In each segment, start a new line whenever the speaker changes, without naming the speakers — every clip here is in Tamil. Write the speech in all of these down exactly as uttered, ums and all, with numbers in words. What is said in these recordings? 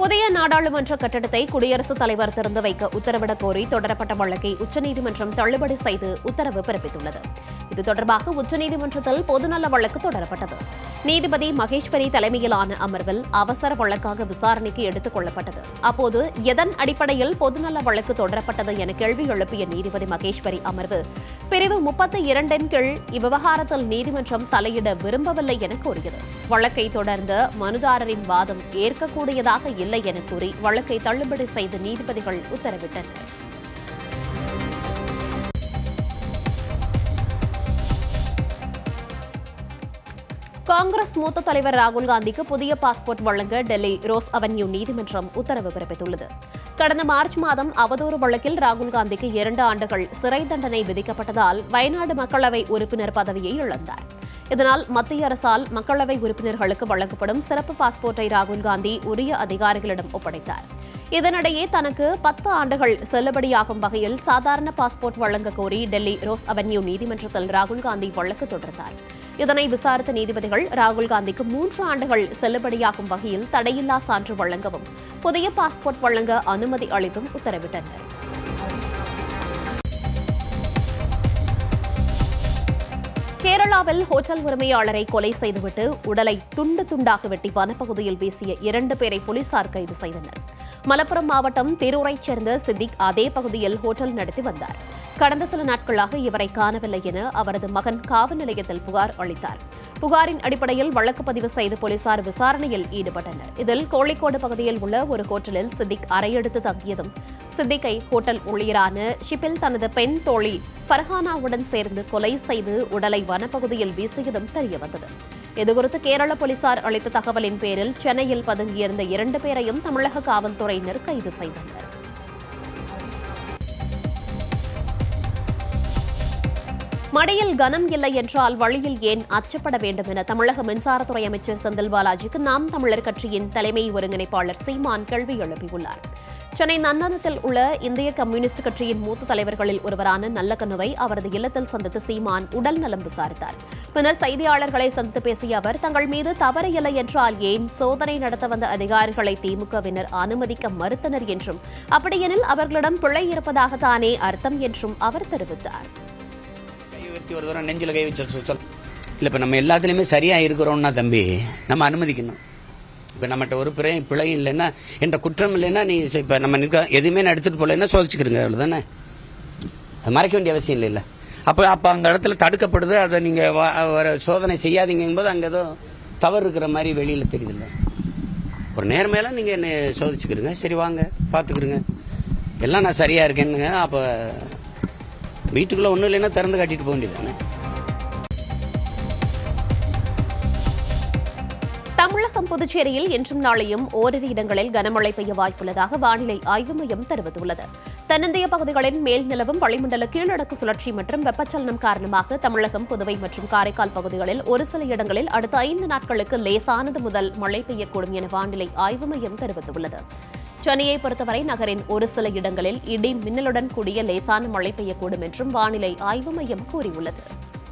புதிய நாடாளுமன்ற கட்டடத்தை குடியரசுத் தலைவர் திறந்து வைக்க உத்தரவிடக் கோரி தொடரப்பட்ட வழக்கை உச்சநீதிமன்றம் தள்ளுபடி செய்து உத்தரவு பிறப்பித்துள்ளது. இது தொடர்பாக உச்சநீதிமன்றத்தில் பொதுநல வழக்கு தொடரப்பட்டது. நீதிபதி மகேஸ்வரி தலைமையிலான அமர்வில் அவசர வழக்காக விசாரணைக்கு எடுத்துக் கொள்ளப்பட்டது. அப்போது எதன் அடிப்படையில் பொதுநல வழக்கு தொடரப்பட்டது என கேள்வி எழுப்பிய நீதிபதி மகேஸ்வரி அமர்வு பிரிவு முப்பத்தி இரண்டின் கீழ் இவ்விவகாரத்தில் நீதிமன்றம் தலையிட விரும்பவில்லை என கூறியது. வழக்கை தொடர்ந்த மனுதாரரின் வாதம் ஏற்கக்கூடியதாக இல்லை என கூறி வழக்கை தள்ளுபடி செய்து நீதிபதிகள் உத்தரவிட்டனர். காங்கிரஸ் மூத்த தலைவர் ராகுல் காந்திக்கு புதிய பாஸ்போர்ட் வழங்க டெல்லி ரோஸ் அவென்யூ நீதிமன்றம் உத்தரவு பிறப்பித்துள்ளது. கடந்த மார்ச் மாதம் அவதூறு வழக்கில் ராகுல் காந்திக்கு இரண்டு ஆண்டுகள் சிறை தண்டனை விதிக்கப்பட்டதால் வயநாடு மக்களவை உறுப்பினர் பதவியை இழந்தார். இதனால் மத்திய அரசால் மக்களவை உறுப்பினர்களுக்கு வழங்கப்படும் சிறப்பு பாஸ்போர்ட்டை ராகுல் காந்தி உரிய அதிகாரிகளிடம் ஒப்படைத்தார். இதனிடையே தனக்கு பத்து ஆண்டுகள் செல்லுபடியாகும் வகையில் சாதாரண பாஸ்போர்ட் வழங்க கோரி டெல்லி ரோஸ் அவென்யூ நீதிமன்றத்தில் ராகுல் காந்தி வழக்கு தொடர்ந்தார். இதனை விசாரித்த நீதிபதிகள் ராகுல் காந்திக்கு மூன்று ஆண்டுகள் செல்லுபடியாகும் வகையில் தடையில்லா சான்று வழங்கவும் புதிய பாஸ்போர்ட் வழங்க அனுமதி அளித்தும் உத்தரவிட்டனர். கேரளாவில் ஹோட்டல் உரிமையாளரை கொலை செய்துவிட்டு உடலை துண்டு துண்டாக வெட்டி வனப்பகுதியில் வீசிய இரண்டு பேரை போலீசார் கைது செய்தனர். மலப்புரம் மாவட்டம் திரூரைச் சேர்ந்த சித்திக் அதே பகுதியில் ஹோட்டல் நடத்தி வந்தார். கடந்த சில நாட்களாக இவரை காணவில்லை என அவரது மகன் காவல் நிலையத்தில் புகார் அளித்தார். புகாரின் அடிப்படையில் வழக்கு பதிவு செய்து போலீசார் விசாரணையில் ஈடுபட்டனர். இதில் கோழிக்கோடு பகுதியில் உள்ள ஒரு ஹோட்டலில் சித்திக் அறையெடுத்து தங்கியதும் சித்திக்கை ஹோட்டல் ஊழியரான ஷிபில் தனது பெண் தோழி ஃபர்ஹானாவுடன் சேர்ந்து கொலை செய்து உடலை வனப்பகுதியில் வீசியதும் தெரியவந்தது. இதுகுறித்து கேரள போலீசார் அளித்த தகவலின் பேரில் சென்னையில் பதுங்கியிருந்த இரண்டு பேரையும் தமிழக காவல்துறையினர் கைது செய்தனர். மடியில் கனம் இல்லை என்றால் வழியில் ஏன் அச்சப்பட வேண்டும் என தமிழக மின்சாரத்துறை அமைச்சர் செந்தில் பாலாஜிக்கு நாம் தமிழர் கட்சியின் தலைமை ஒருங்கிணைப்பாளர் சீமான் கேள்வி எழுப்பியுள்ளார். சென்னை நந்தனத்தில் உள்ள இந்திய கம்யூனிஸ்ட் கட்சியின் மூத்த தலைவர்களில் ஒருவரான நல்லக்கண்ணுவை அவரது இல்லத்தில் சந்தித்து சீமான் உடல் நலம் விசாரித்தார். பின்னர் செய்தியாளர்களை சந்தித்து பேசிய அவர், தங்கள் மீது தவறு இல்லை என்றால் ஏன் சோதனை நடத்த வந்த அதிகாரிகளை திமுகவினர் அனுமதிக்க மறுத்தனர் என்றும், அப்படியெனில் அவர்களிடம் பிழை இருப்பதாகத்தானே அர்த்தம் என்றும் அவர் தெரிவித்தார்.
ஒரு தூரம் நெஞ்சில் கை வச்சு சுத்தல் இல்லை. இப்போ நம்ம எல்லாத்துலேயுமே சரியாக இருக்கிறோம்னா தம்பி நம்ம அனுமதிக்கணும். இப்போ நம்மகிட்ட ஒரு பிழை பிழை இல்லைன்னா என்ற குற்றம் இல்லைன்னா நீ இப்போ நம்ம நிற்க எதுவுமே நான் எடுத்துகிட்டு போகலன்னா சோதிச்சுக்கிறீங்க, அவ்வளோதானே. அது மறைக்க வேண்டிய அவசியம் இல்லை இல்லை அப்போ அப்போ அந்த இடத்துல தடுக்கப்படுது. அதை நீங்கள் சோதனை செய்யாதீங்கும் போது அங்கே ஏதோ தவறு இருக்கிற மாதிரி வெளியில் தெரியுதில்ல. ஒரு நேர்மையெல்லாம் நீங்கள் என்ன சோதிச்சுக்கிறீங்க, சரி வாங்க பார்த்துக்கிறீங்க, எல்லாம் நான் சரியாக இருக்கேன்னுங்க. அப்போ வீட்டுக்குள்ள ஒன்றும் இல்லைன்னா திறந்து காட்டிட்டு போக வேண்டியதானே.
தமிழகம் புதுச்சேரியில் இன்றும் நாளையும் ஓரிரு இடங்களில் கனமழை பெய்ய வாய்ப்புள்ளதாக வானிலை ஆய்வு மையம் தெரிவித்துள்ளது. தென்னிந்திய பகுதிகளின் மேல் நிலவும் வளிமண்டல கீழடுக்கு சுழற்சி மற்றும் வெப்பச்சலனம் காரணமாக தமிழகம், புதுவை மற்றும் காரைக்கால் பகுதிகளில் ஒரு சில இடங்களில் அடுத்த ஐந்து நாட்களுக்கு லேசானது முதல் மழை பெய்யக்கூடும் என வானிலை ஆய்வு மையம் தெரிவித்துள்ளது. சென்னையை பொறுத்தவரை நகரின் ஒரு சில இடங்களில் இடி மின்னலுடன் கூடிய லேசான மழை பெய்யக்கூடும் என்றும் வானிலை ஆய்வு மையம் கூறியுள்ளது.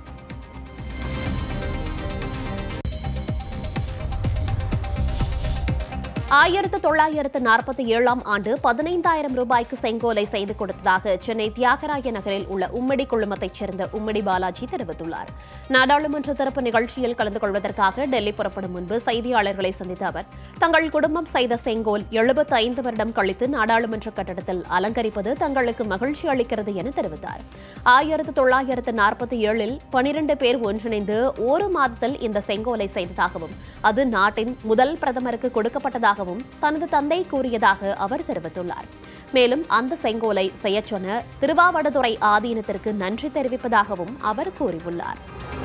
ஆயிரத்து தொள்ளாயிரத்து நாற்பத்தி ஏழாம் ஆண்டு பதினைந்தாயிரம் ரூபாய்க்கு செங்கோலை செய்து கொடுத்ததாக சென்னை தியாகராய நகரில் உள்ள உம்மடி குழுமத்தைச் சேர்ந்த உம்மடி பாலாஜி தெரிவித்துள்ளார். நாடாளுமன்ற திறப்பு நிகழ்ச்சியில் கலந்து கொள்வதற்காக டெல்லி புறப்படும் முன்பு செய்தியாளர்களை சந்தித்த அவர், தங்கள் குடும்பம் செய்த செங்கோல் எழுபத்தி ஐந்து வருடம் கழித்து நாடாளுமன்ற கட்டடத்தில் அலங்கரிப்பது தங்களுக்கு மகிழ்ச்சி அளிக்கிறது என தெரிவித்தார். ஆயிரத்து தொள்ளாயிரத்து நாற்பத்தி ஏழில் பனிரண்டு பேர் ஒன்றிணைந்து ஒரு மாதத்தில் இந்த செங்கோலை செய்ததாகவும் அது நாட்டின் முதல் பிரதமருக்கு கொடுக்கப்பட்டதாக தனது தந்தை கூறியதாக அவர் தெரிவித்துள்ளார். மேலும் அந்த செங்கோலை செய்யச் சொன்ன திருவாவடுதுறை ஆதீனத்திற்கு நன்றி தெரிவிப்பதாகவும் அவர் கூறியுள்ளார்.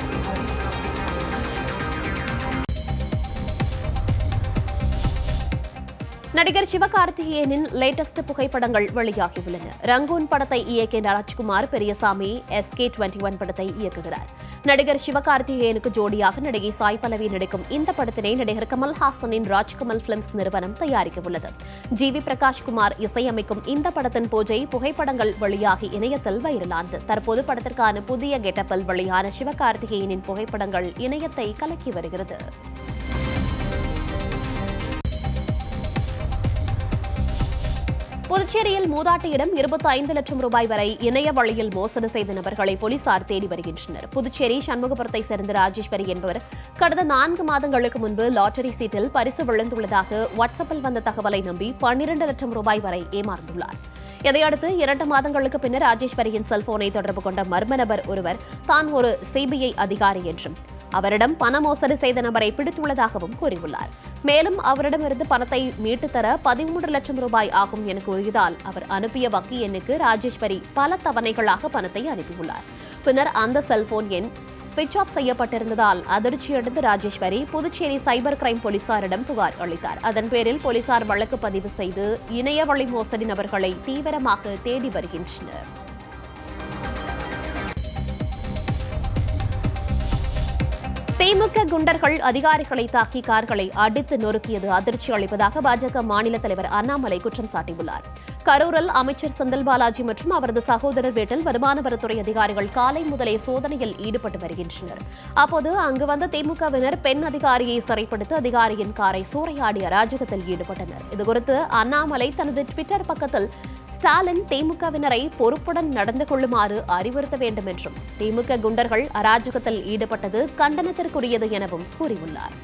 நடிகர் சிவகார்த்திகேயனின் லேட்டஸ்ட் புகைப்படங்கள் வெளியாகியுள்ளன. ரங்கூன் படத்தை இயக்கிய Rajkumar Periyasamy SK twenty one படத்தை இயக்குகிறார். நடிகர் சிவகார்த்திகேயனுக்கு ஜோடியாக நடிகை சாய் பல்லவி நடிக்கும் இந்த படத்தினை நடிகர் கமல்ஹாசனின் ராஜ்கமல் பிலிம்ஸ் நிறுவனம் தயாரிக்க உள்ளது. ஜி வி பிரகாஷ்குமார் இசையமைக்கும் இந்த படத்தின் பூஜை புகைப்படங்கள் வெளியாகி இணையத்தில் வைரலானது. தற்போது படத்திற்கான புதிய கெட்டப்பில் வெளியான சிவகார்த்திகேயனின் புகைப்படங்கள் இணையத்தை கலக்கி வருகிறது. புதுச்சேரியில் மூதாட்டியிடம் இருபத்தி ஐந்து லட்சம் ரூபாய் வரை இணைய வழியில் மோசடி செய்த நபர்களை போலீசார் தேடி வருகின்றனர். புதுச்சேரி சண்முகபுரத்தை சேர்ந்த ராஜேஸ்வரி என்பவர் கடந்த நான்கு மாதங்களுக்கு முன்பு லாட்டரி சீட்டில் பரிசு விழுந்துள்ளதாக வாட்ஸ்அப்பில் வந்த தகவலை நம்பி பன்னிரண்டு லட்சம் ரூபாய் வரை ஏமாந்துள்ளார். இதையடுத்து இரண்டு மாதங்களுக்கு பின்னர் ராஜேஸ்வரியின் செல்போனை தொடர்பு கொண்ட மர்ம நபர் ஒருவர் தான் ஒரு சிபிஐ அதிகாரி என்றும் அவரிடம் பண மோசடி செய்த நபரை பிடித்துள்ளதாகவும் கூறியுள்ளார். மேலும் அவரிடமிருந்து பணத்தை மீட்டு தர பதிமூன்று லட்சம் ரூபாய் ஆகும் என கூறியதால் அவர் அனுப்பிய வங்கி எண்ணுக்கு ராஜேஸ்வரி பல தவணைகளாக பணத்தை அனுப்பியுள்ளார். பின்னர் அந்த செல்போன் எண் சுவிட்ச் ஆஃப் செய்யப்பட்டிருந்ததால் அதிர்ச்சியடைந்த ராஜேஸ்வரி புதுச்சேரி சைபர் கிரைம் போலீசாரிடம் புகார் அளித்தார். அதன் பேரில் போலீசார் வழக்கு பதிவு செய்து இணையவழி மோசடி நபர்களை தீவிரமாக தேடி வருகின்றனர். திமுக குண்டர்கள் அதிகாரிகளை தாக்கி கார்களை அடித்து நொறுக்கியது அதிர்ச்சி அளிப்பதாக பாஜக மாநில தலைவர் அண்ணாமலை குற்றம் சாட்டியுள்ளார். கரூரில் அமைச்சர் செந்தில் பாலாஜி மற்றும் அவரது சகோதரர் வீட்டில் வருமான வரித்துறை அதிகாரிகள் காலை முதலே சோதனையில் ஈடுபட்டு வருகின்றனர். அப்போது அங்கு வந்த திமுகவினர் பெண் அதிகாரியை சிறைப்படுத்தி அதிகாரியின் காரை சூறையாடிய அராஜகத்தில் ஈடுபட்டனர். இதுகுறித்து அண்ணாமலை தனது ட்விட்டர் பக்கத்தில் ஸ்டாலின் திமுகவினரை பொறுப்புடன் நடந்து கொள்ளுமாறு அறிவுறுத்த வேண்டும் என்றும் திமுக குண்டர்கள் அராஜகத்தில் ஈடுபட்டது கண்டனத்திற்குரியது எனவும் கூறியுள்ளார்.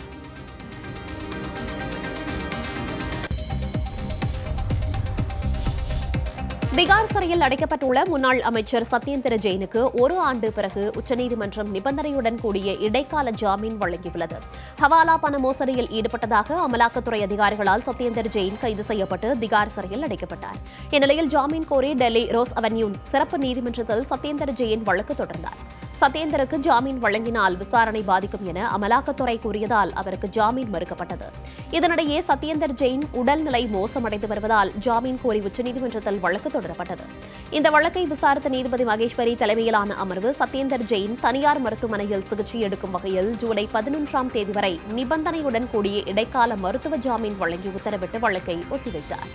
திகார் சிறையில் அடைக்கப்பட்டுள்ள முன்னாள் அமைச்சர் சத்யேந்திர ஜெயினுக்கு ஒரு ஆண்டு பிறகு உச்சநீதிமன்றம் நிபந்தனையுடன் கூடிய இடைக்கால ஜாமீன் வழங்கியுள்ளது. ஹவாலா பண மோசடியில் ஈடுபட்டதாக அமலாக்கத்துறை அதிகாரிகளால் சத்யேந்திர ஜெயின் கைது செய்யப்பட்டு திகார் சிறையில் அடைக்கப்பட்டார். இந்நிலையில் ஜாமீன் கோரி டெல்லி ரோஸ் அவென்யூ சிறப்பு நீதிமன்றத்தில் சத்யேந்திர ஜெயின் வழக்கு தொடர்ந்தார். சத்யேந்தருக்கு ஜாமீன் வழங்கினால் விசாரணை பாதிக்கும் என அமலாக்கத்துறை கூறியதால் அவருக்கு ஜாமீன் மறுக்கப்பட்டது. இதனிடையே சத்யேந்தர் ஜெயின் உடல்நிலை மோசமடைந்து வருவதால் ஜாமீன் கோரி உச்சநீதிமன்றத்தில் வழக்கு தொடரப்பட்டது. இந்த வழக்கை விசாரித்த நீதிபதி மகேஸ்வரி தலைமையிலான அமர்வு சத்யேந்தர் ஜெயின் தனியார் மருத்துவமனையில் சிகிச்சை எடுக்கும் வகையில் ஜூலை பதினொன்றாம் தேதி வரை நிபந்தனையுடன் கூடிய இடைக்கால மருத்துவ ஜாமீன் வழங்கி உத்தரவிட்டு வழக்கை ஒத்திவைத்தார்.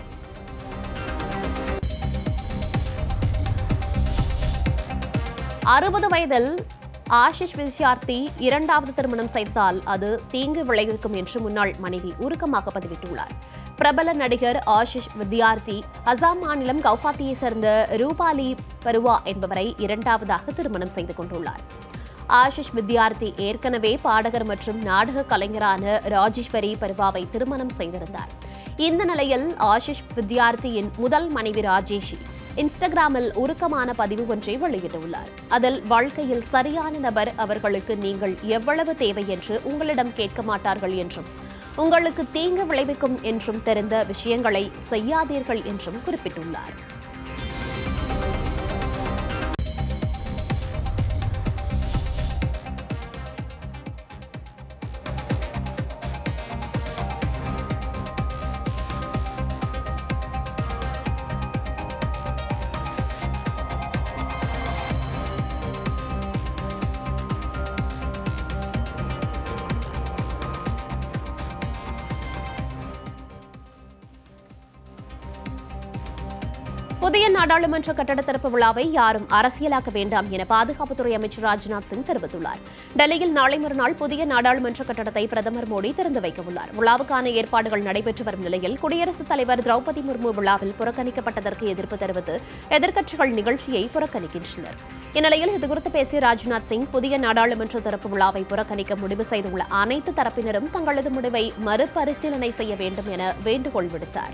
அறுபது வயதில் ஆஷிஷ் வித்யார்த்தி இரண்டாவது திருமணம் செய்தால் அது தீங்கு விளைவிக்கும் என்று முன்னாள் மனைவி உருக்கமாக பதிவிட்டுள்ளார். பிரபல நடிகர் ஆஷிஷ் வித்யார்த்தி அசாம் மாநிலம் கவுஹாத்தியை சேர்ந்த ரூபாலி பருவா என்பவரை இரண்டாவதாக திருமணம் செய்து கொண்டுள்ளார். ஆஷிஷ் வித்யார்த்தி ஏற்கனவே பாடகர் மற்றும் நாடக கலைஞரான ராஜேஸ்வரி பருவாவை திருமணம் செய்திருந்தார். இந்த நிலையில் ஆஷிஷ் வித்யார்த்தியின் முதல் மனைவி ராஜேஷி இன்ஸ்டாகிராமில் உருக்கமான பதிவு ஒன்றை வெளியிட்டுள்ளார். அதில் வாழ்க்கையில் சரியான நபர் அவர்களுக்கு நீங்கள் எவ்வளவு தேவை என்று உங்களிடம் கேட்க மாட்டார்கள் என்றும் உங்களுக்கு தீங்கு விளைவிக்கும் என்றும் தெரிந்த விஷயங்களை செய்யாதீர்கள் என்றும் குறிப்பிட்டுள்ளார். புதிய நாடாளுமன்ற கட்டட திறப்பு விழாவை யாரும் அரசியலாக்க வேண்டாம் என பாதுகாப்புத்துறை அமைச்சர் ராஜ்நாத் சிங் தெரிவித்துள்ளார். டெல்லியில் நாளை மறுநாள் புதிய நாடாளுமன்ற கட்டடத்தை பிரதமர் மோடி திறந்து வைக்க உள்ளார். விழாவுக்கான ஏற்பாடுகள் நடைபெற்று வரும் நிலையில் குடியரசுத் தலைவர் திரௌபதி முர்மு விழாவில் புறக்கணிக்கப்பட்டதற்கு எதிர்ப்பு தெரிவித்து எதிர்க்கட்சிகள் நிகழ்ச்சியை புறக்கணிக்கின்றனர். இந்நிலையில் இதுகுறித்து பேசிய ராஜ்நாத் சிங் புதிய நாடாளுமன்ற திறப்பு விழாவை புறக்கணிக்க முடிவு செய்துள்ள அனைத்து தரப்பினரும் தங்களது முடிவை மறுபரிசீலனை செய்ய வேண்டும் என வேண்டுகோள் விடுத்தார்.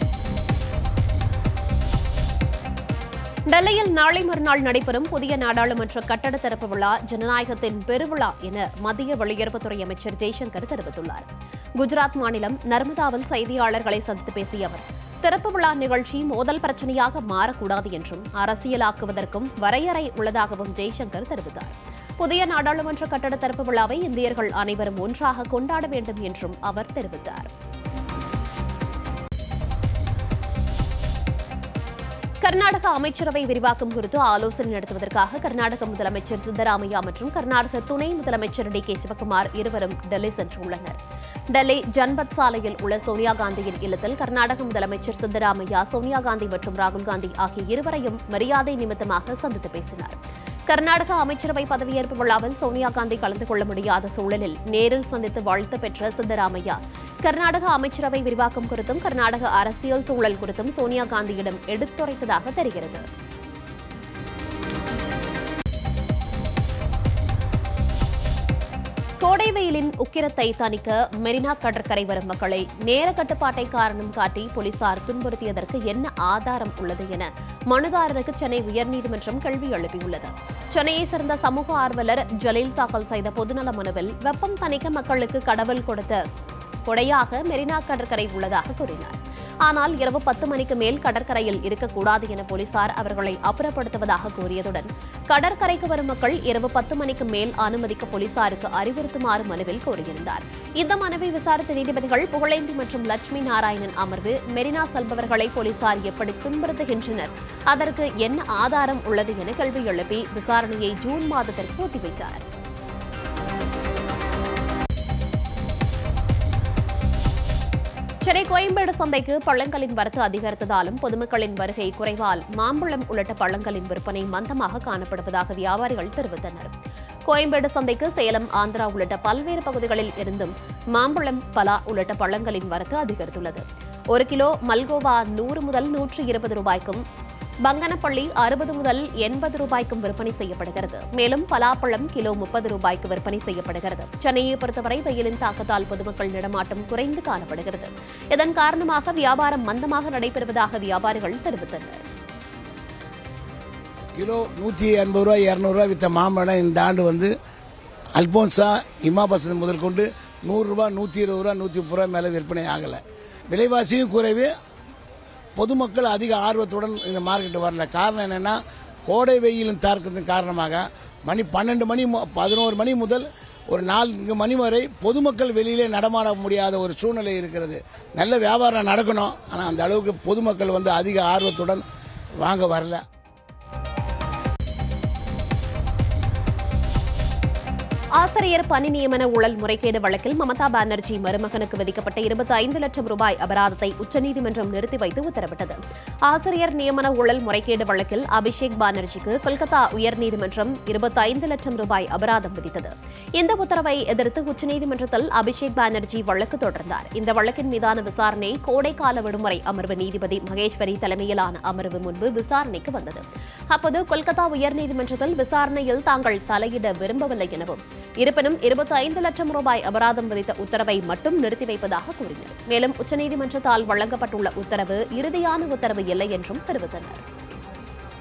டெல்லியில் நாளை மறுநாள் நடைபெறும் புதிய நாடாளுமன்ற கட்டட திறப்பு விழா ஜனநாயகத்தின் பெருவிழா என மத்திய வெளியுறவுத்துறை அமைச்சர் ஜெய்சங்கர் தெரிவித்துள்ளார். குஜராத் மாநிலம் நர்மதாவில் செய்தியாளர்களை சந்தித்து பேசிய அவர் திறப்பு விழா நிகழ்ச்சி மோதல் பிரச்சனையாக மாறக்கூடாது என்றும் அரசியலாக்குவதற்கும் வரையறை உள்ளதாகவும் ஜெய்சங்கர் தெரிவித்தார். புதிய நாடாளுமன்ற கட்டட திறப்பு விழாவை இந்தியர்கள் அனைவரும் ஒன்றாக கொண்டாட வேண்டும் என்றும் அவர் தெரிவித்தார். கர்நாடக அமைச்சரவை விரிவாக்கம் குறித்து ஆலோசனை நடத்துவதற்காக கர்நாடக முதலமைச்சர் சித்தராமையா மற்றும் கர்நாடக துணை முதலமைச்சர் டி கே சிவக்குமார் இருவரும் டெல்லி சென்றுள்ளனர். டெல்லி ஜன்பத் சாலையில் உள்ள சோனியா காந்தியின் இல்லத்தில் கர்நாடக முதலமைச்சர் சித்தராமையா சோனியா காந்தி மற்றும் ராகுல் காந்தி ஆகிய இருவரையும் மரியாதை நிமித்தமாக சந்தித்து பேசினார். கர்நாடக அமைச்சரவை பதவியேற்பு விழாவில் சோனியா காந்தி கலந்து கொள்ள முடியாத சூழலில் நேரில் சந்தித்து வாழ்த்து பெற்ற சித்தராமையா கர்நாடக அமைச்சரவை விரிவாக்கம் குறித்தும் கர்நாடக அரசியல் சூழல் குறித்தும் சோனியா காந்தியிடம் எடுத்துரைத்ததாக தெரிகிறது. கோடை வெயிலின் உக்கிரத்தை தணிக்க மெரினா கடற்கரை வரும் மக்களை நேர கட்டுப்பாட்டை காரணம் காட்டி போலீசார் துன்புறுத்தியதற்கு என்ன ஆதாரம் உள்ளது என மனுதாரருக்கு சென்னை உயர்நீதிமன்றம் கேள்வி எழுப்பியுள்ளது. சென்னையை சேர்ந்த சமூக ஆர்வலர் ஜலீல் தாக்கல் செய்த பொதுநல மனுவில் வெப்பம் தணிக்க மக்களுக்கு கடவுள் கொடுத்த கொடையாக மெரினா கடற்கரை உள்ளதாக கூறினார். ஆனால் இரவு பத்து மணிக்கு மேல் கடற்கரையில் இருக்கக்கூடாது என போலீசார் அவர்களை அப்புறப்படுத்துவதாக கூறியதுடன் கடற்கரைக்கு வரும் மக்கள் இரவு பத்து மணிக்கு மேல் அனுமதிக்க போலீசாருக்கு அறிவுறுத்துமாறு மனுவில் கோரியிருந்தார். இந்த மனுவை விசாரித்த நீதிபதிகள் புகழேந்தி மற்றும் லட்சுமி நாராயணன் அமர்வு மெரினா செல்பவர்களை போலீசார் எப்படி துன்புறுத்துகின்றனர், அதற்கு என்ன ஆதாரம் உள்ளது என கேள்வி எழுப்பி விசாரணையை ஜூன் மாதத்திற்கு ஒத்திவைத்தார். சென்னை கோயம்பேடு சந்தைக்கு பழங்களின் வரத்து அதிகரித்ததாலும் பொதுமக்களின் வருகை குறைவால் மாம்பழம் உள்ளிட்ட பழங்களின் விற்பனை மந்தமாக காணப்படுவதாக வியாபாரிகள் தெரிவித்தனர். கோயம்பேடு சந்தைக்கு சேலம், ஆந்திரா உள்ளிட்ட பல்வேறு பகுதிகளில் இருந்தும் மாம்பழம், பலா உள்ளிட்ட பழங்களின் வரத்து அதிகரித்துள்ளது. ஒரு கிலோ மல்கோவா நூறு முதல் நூற்று இருபது ரூபாய்க்கும், பங்கனப்பள்ளி அறுபது முதல் எண்பது ரூபாய்க்கும் விற்பனை செய்யப்படுகிறது. மேலும் பலாப்பழம் கிலோ முப்பது ரூபாய்க்கு விற்பனை செய்யப்படுகிறது. சென்னையை பொறுத்தவரை வெயிலின் தாக்கத்தால் பொதுமக்கள் நடமாட்டம் குறைந்து காணப்படுகிறது. இதன் காரணமாக வியாபாரம் மந்தமாக நடைபெறுவதாக வியாபாரிகள் தெரிவித்தனர்.
கிலோ நூற்றி எண்பது ரூபாய் இரநூறு ரூபாய் வித்த மாம்பழம் இந்த ஆண்டு வந்து அல்போன்சா, இமாபசன் முதல் கொண்டு நூறு ரூபாய், நூற்றி இருபது ரூபாய், நூற்றி முப்பது ரூபாய் மேலே விற்பனை ஆகலை. விலைவாசியும் குறைவு. பொதுமக்கள் அதிக ஆர்வத்துடன் இந்த மார்க்கெட்டு வரல. காரணம் என்னென்னா, கோடை வெயிலும் தாக்கத்தின் காரணமாக மணி பன்னெண்டு மணி பதினோரு மணி முதல் ஒரு நான்கு மணி வரை பொதுமக்கள் வெளியிலே நடமாட முடியாத ஒரு சூழ்நிலை இருக்கிறது. நல்ல வியாபாரம் நடக்கணும், ஆனால் அந்த அளவுக்கு பொதுமக்கள் வந்து அதிக ஆர்வத்துடன் வாங்க வரல.
ஆசிரியர் பணி நியமன ஊழல் முறைகேடு வழக்கில் மமதா பானர்ஜி மருமகனுக்கு விதிக்கப்பட்ட இருபத்தி ஐந்து லட்சம் ரூபாய் அபராதத்தை உச்சநீதிமன்றம் நிறுத்தி வைத்து உத்தரவிட்டது. ஆசிரியர் நியமன ஊழல் முறைகேடு வழக்கில் அபிஷேக் பானர்ஜிக்கு கொல்கத்தா உயர்நீதிமன்றம் இருபத்தி ஐந்து லட்சம் ரூபாய் அபராதம் விதித்தது. இந்த உத்தரவை எதிர்த்து உச்சநீதிமன்றத்தில் அபிஷேக் பானர்ஜி வழக்கு தொடர்ந்தார். இந்த வழக்கின் மீதான விசாரணை கோடைக்கால விடுமுறை அமர்வு நீதிபதி மகேஸ்வரி தலைமையிலான அமர்வு முன்பு விசாரணைக்கு வந்தது. அப்போது கொல்கத்தா உயர்நீதிமன்றத்தில் விசாரணையில் தாங்கள் தலையிட விரும்பவில்லை எனவும், இருப்பினும் இருபத்தி ஐந்து லட்சம் ரூபாய் அபராதம் விதித்த உத்தரவை மட்டும் நிறுத்தி வைப்பதாக கூறினர். மேலும் உச்சநீதிமன்றத்தால் வழங்கப்பட்டுள்ள உத்தரவு இறுதியான உத்தரவு இல்லை என்றும் தெரிவித்தனர்.